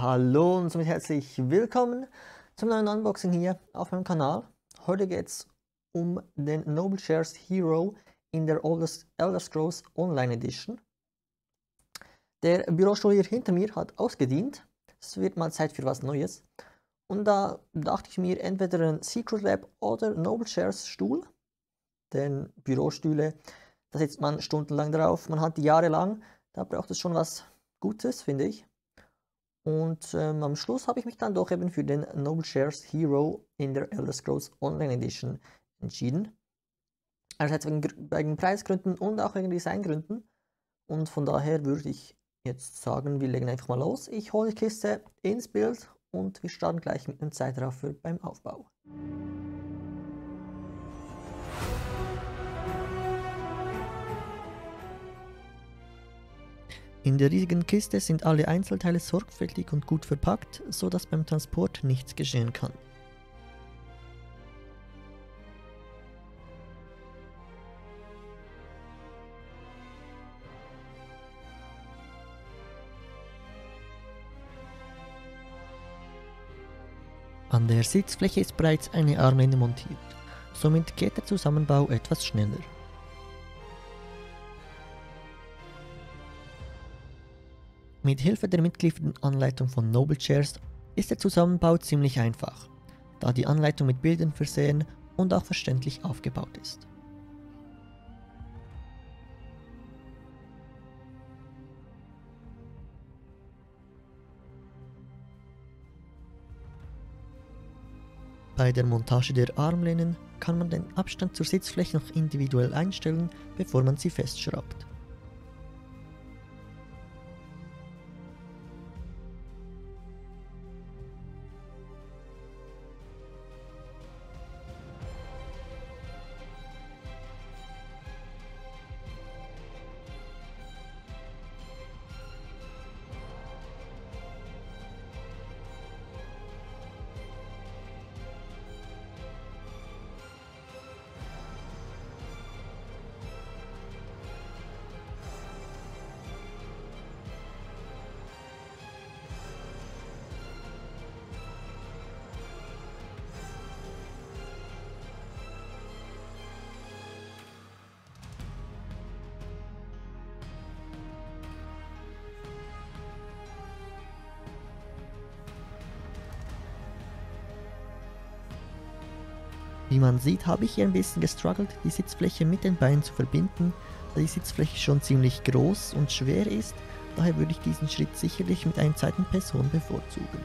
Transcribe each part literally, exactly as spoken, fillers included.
Hallo und somit herzlich willkommen zum neuen Unboxing hier auf meinem Kanal. Heute geht es um den Noble Shares Hero in der Elder Scrolls Online Edition. Der Bürostuhl hier hinter mir hat ausgedient. Es wird mal Zeit für was Neues. Und da dachte ich mir, entweder ein Secret Lab oder Noble Shares Stuhl. Denn Bürostühle, da sitzt man stundenlang drauf, man hat die jahrelang. Da braucht es schon was Gutes, finde ich. Und ähm, am Schluss habe ich mich dann doch eben für den Noble Shares Hero in der Elder Scrolls Online Edition entschieden. Einerseits wegen, wegen Preisgründen und auch wegen Designgründen. Und von daher würde ich jetzt sagen, wir legen einfach mal los. Ich hole die Kiste ins Bild und wir starten gleich mit einem Zeitraffer beim Aufbau. In der riesigen Kiste sind alle Einzelteile sorgfältig und gut verpackt, so dass beim Transport nichts geschehen kann. An der Sitzfläche ist bereits eine Armlehne montiert, somit geht der Zusammenbau etwas schneller. Mit Hilfe der mitgelieferten Anleitung von Noble Shares ist der Zusammenbau ziemlich einfach, da die Anleitung mit Bildern versehen und auch verständlich aufgebaut ist. Bei der Montage der Armlehnen kann man den Abstand zur Sitzfläche noch individuell einstellen, bevor man sie festschraubt. Wie man sieht, habe ich hier ein bisschen gestruggelt, die Sitzfläche mit den Beinen zu verbinden, da die Sitzfläche schon ziemlich groß und schwer ist, daher würde ich diesen Schritt sicherlich mit einer zweiten Person bevorzugen.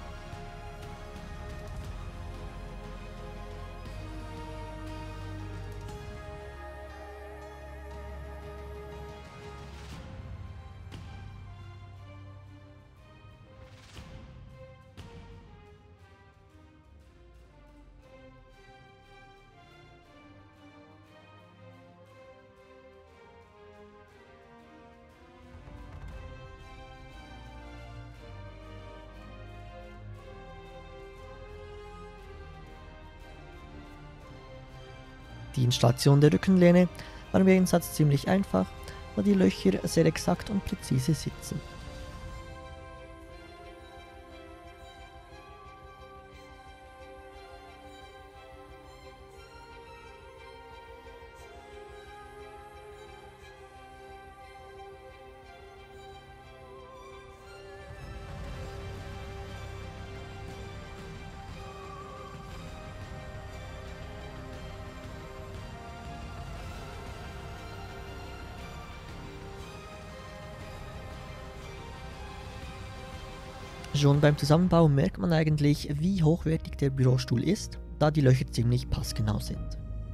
Die Installation der Rückenlehne war im Gegensatz ziemlich einfach, da die Löcher sehr exakt und präzise sitzen. Schon beim Zusammenbau merkt man eigentlich, wie hochwertig der Bürostuhl ist, da die Löcher ziemlich passgenau sind.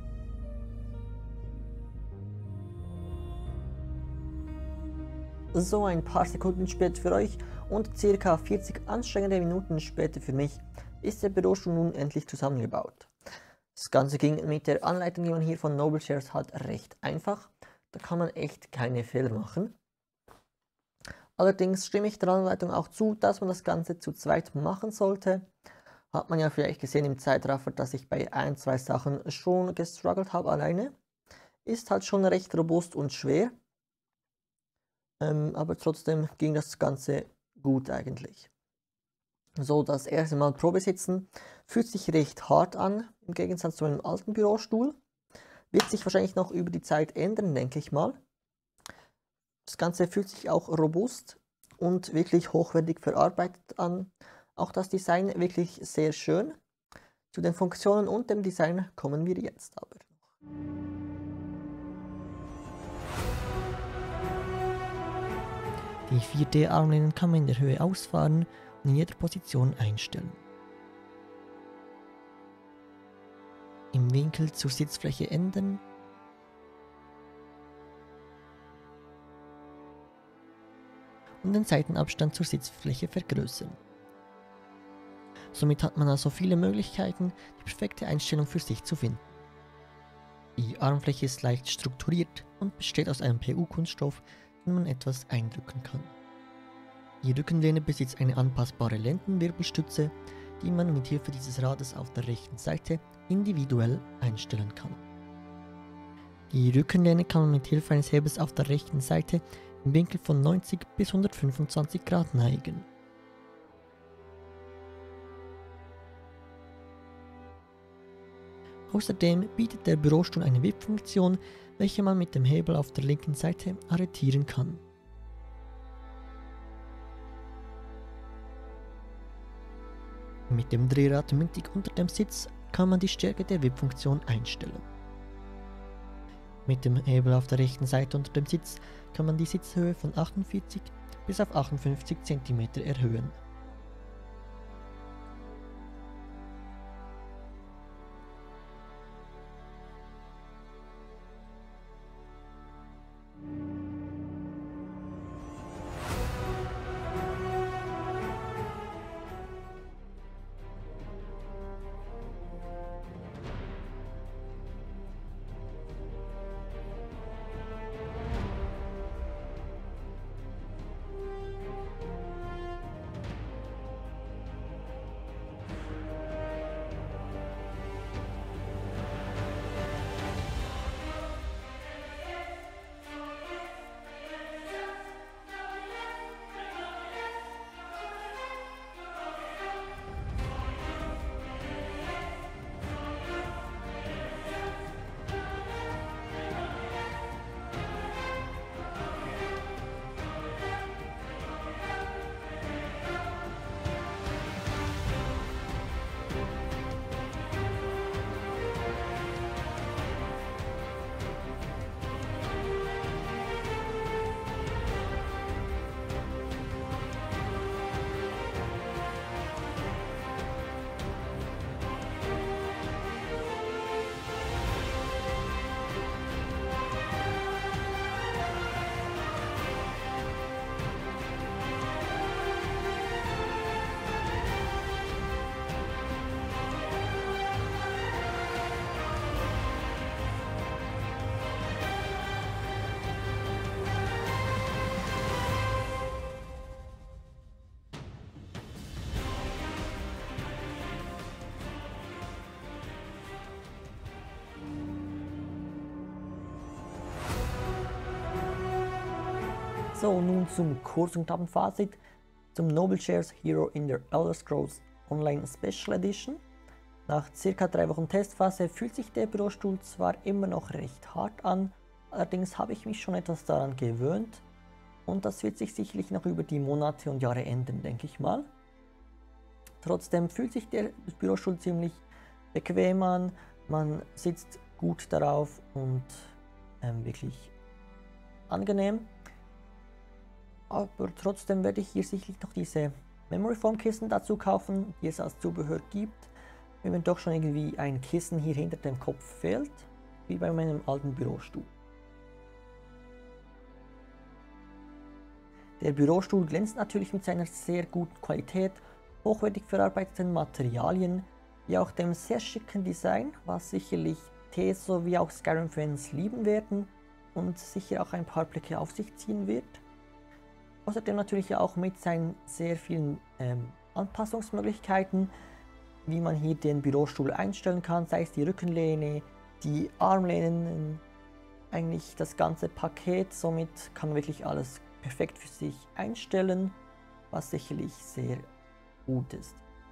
So ein paar Sekunden später für euch und ca. vierzig anstrengende Minuten später für mich ist der Bürostuhl nun endlich zusammengebaut. Das Ganze ging mit der Anleitung, die man hier von Noble Shares hat, recht einfach. Da kann man echt keine Fehler machen. Allerdings stimme ich der Anleitung auch zu, dass man das Ganze zu zweit machen sollte. Hat man ja vielleicht gesehen im Zeitraffer, dass ich bei ein, zwei Sachen schon gestruggelt habe alleine. Ist halt schon recht robust und schwer. Ähm, aber trotzdem ging das Ganze gut eigentlich. So, das erste Mal Probesitzen fühlt sich recht hart an, im Gegensatz zu einem alten Bürostuhl. Wird sich wahrscheinlich noch über die Zeit ändern, denke ich mal. Das Ganze fühlt sich auch robust und wirklich hochwertig verarbeitet an. Auch das Design wirklich sehr schön. Zu den Funktionen und dem Design kommen wir jetzt aber noch. Die vier D-Armlehnen kann man in der Höhe ausfahren und in jeder Position einstellen. Im Winkel zur Sitzfläche ändern. Und den Seitenabstand zur Sitzfläche vergrößern. Somit hat man also viele Möglichkeiten, die perfekte Einstellung für sich zu finden. Die Armfläche ist leicht strukturiert und besteht aus einem P U-Kunststoff, den man etwas eindrücken kann. Die Rückenlehne besitzt eine anpassbare Lendenwirbelstütze, die man mit Hilfe dieses Rades auf der rechten Seite individuell einstellen kann. Die Rückenlehne kann man mit Hilfe eines Hebels auf der rechten Seite im Winkel von neunzig bis hundertfünfundzwanzig Grad neigen. Außerdem bietet der Bürostuhl eine Wippfunktion, welche man mit dem Hebel auf der linken Seite arretieren kann. Mit dem Drehrad mittig unter dem Sitz kann man die Stärke der Wippfunktion einstellen. Mit dem Hebel auf der rechten Seite unter dem Sitz kann man die Sitzhöhe von achtundvierzig bis auf achtundfünfzig Zentimeter erhöhen. So, nun zum Kurz- und knappen Fazit zum Noble Chairs Hero in der Elder Scrolls Online Special Edition. Nach circa drei Wochen Testphase fühlt sich der Bürostuhl zwar immer noch recht hart an, allerdings habe ich mich schon etwas daran gewöhnt und das wird sich sicherlich noch über die Monate und Jahre ändern, denke ich mal. Trotzdem fühlt sich der Bürostuhl ziemlich bequem an, man sitzt gut darauf und ähm, wirklich angenehm. Aber trotzdem werde ich hier sicherlich noch diese Memory Foam Kissen dazu kaufen, die es als Zubehör gibt, wenn mir doch schon irgendwie ein Kissen hier hinter dem Kopf fehlt, wie bei meinem alten Bürostuhl. Der Bürostuhl glänzt natürlich mit seiner sehr guten Qualität, hochwertig verarbeiteten Materialien, wie auch dem sehr schicken Design, was sicherlich T sowie auch Skyrim-Fans lieben werden und sicher auch ein paar Blicke auf sich ziehen wird. Außerdem natürlich auch mit seinen sehr vielen ähm, Anpassungsmöglichkeiten, wie man hier den Bürostuhl einstellen kann, sei es die Rückenlehne, die Armlehnen, eigentlich das ganze Paket. Somit kann man wirklich alles perfekt für sich einstellen, was sicherlich sehr gut ist.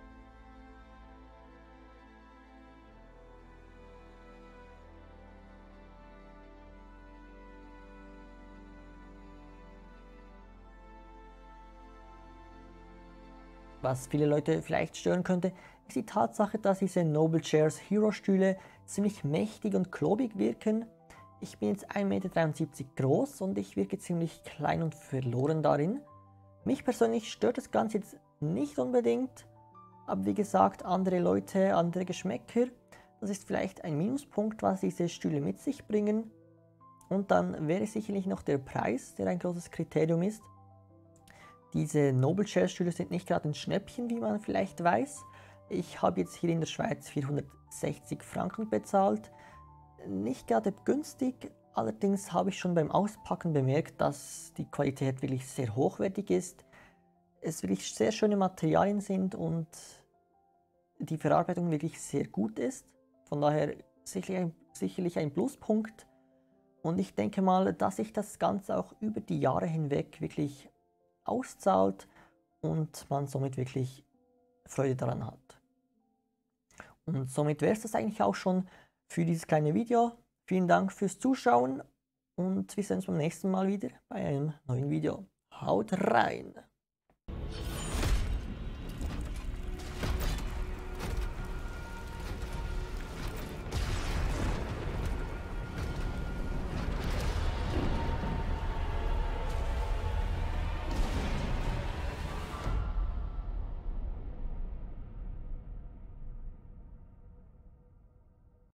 Was viele Leute vielleicht stören könnte, ist die Tatsache, dass diese Noble Chairs Hero Stühle ziemlich mächtig und klobig wirken. Ich bin jetzt ein Meter dreiundsiebzig groß und ich wirke ziemlich klein und verloren darin. Mich persönlich stört das Ganze jetzt nicht unbedingt, aber wie gesagt, andere Leute, andere Geschmäcker, das ist vielleicht ein Minuspunkt, was diese Stühle mit sich bringen. Und dann wäre sicherlich noch der Preis, der ein großes Kriterium ist. Diese Noble Chair Stühle sind nicht gerade ein Schnäppchen, wie man vielleicht weiß. Ich habe jetzt hier in der Schweiz vierhundertsechzig Franken bezahlt. Nicht gerade günstig, allerdings habe ich schon beim Auspacken bemerkt, dass die Qualität wirklich sehr hochwertig ist. Es wirklich sehr schöne Materialien sind und die Verarbeitung wirklich sehr gut ist. Von daher sicherlich ein, sicherlich ein Pluspunkt. Und ich denke mal, dass sich das Ganze auch über die Jahre hinweg wirklich auszahlt und man somit wirklich Freude daran hat. Und somit wäre es das eigentlich auch schon für dieses kleine Video. Vielen Dank fürs Zuschauen und wir sehen uns beim nächsten Mal wieder bei einem neuen Video. Haut rein!